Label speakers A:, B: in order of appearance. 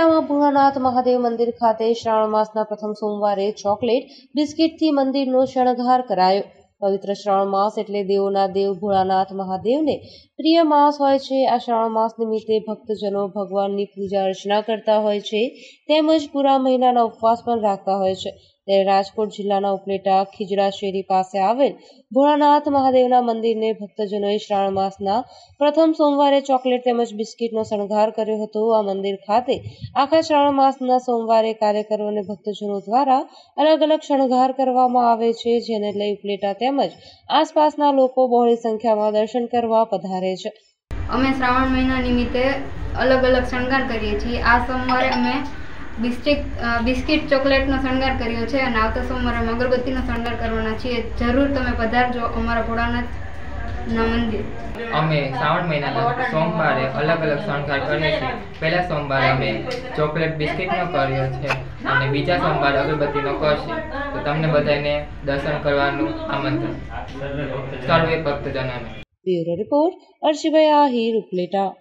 A: ઉપલેટામાં ભોળાનાથ મહાદેવ મંદિર ખાતે શ્રાવણ માસના પ્રથમ સોમવારે ચોકલેટ બિસ્કિટથી મંદિરનો શણગાર કરાયો। પવિત્ર શ્રાવણ માસ એટલે દેવોના દેવ ભોળાનાથ મહાદેવને પ્રિય માસ હોય છે। આ શ્રાવણ માસ નિમિત્તે ભક્તજનો ભગવાનની પૂજા અર્ચના કરતા હોય છે તેમજ પૂરા મહિનાના ઉપવાસ પણ રાખતા હોય છે। ત્યારે રાજકોટ જિલ્લાના ઉપલેટા ખીજડા શેરી પાસે આવેલ ભોળાનાથ મહાદેવના મંદિરને ભક્તજનોએ શ્રાવણ માસના પ્રથમ સોમવારે ચોકલેટ તેમજ બિસ્કિટનો શણગાર કર્યો હતો। આ મંદિર ખાતે આખા શ્રાવણ માસના સોમવારે કાર્યકરો અને ભક્તજનો દ્વારા અલગ અલગ શણગાર કરવામાં આવે છે, જેને લઈ ઉપલેટા તેમજ આસપાસના લોકો બહોળી સંખ્યામાં દર્શન કરવા પધારે છે।
B: અમે શ્રાવણ મહિના નિમિત્તે અલગ અલગ શણગાર કરીએ છીએ। આ સોમવારે અમે બિસ્કિટ ચોકલેટનો શણગાર કર્યો છે અને આવતા સોમવારે અમે અગરબત્તીનો શણગાર કરવાના છીએ। જરૂર તમે પધારજો અમારા ભોળાનાથના મંદિર।
C: અમે શ્રાવણ મહિનાના સોમવારે અલગ અલગ શણગાર કરીએ છીએ। પહેલા સોમવારે અમે ચોકલેટ બિસ્કિટનો કર્યો છે અને બીજા સોમવારે અગરબત્તીનો કરશે। તો તમને બધાને દર્શન કરવાનું આમંત્રણ સર્વે ભક્તજનોને।
A: બ્યુરો રિપોર્ટ, અર્શિભાઈ આહિર, ઉપલેટા।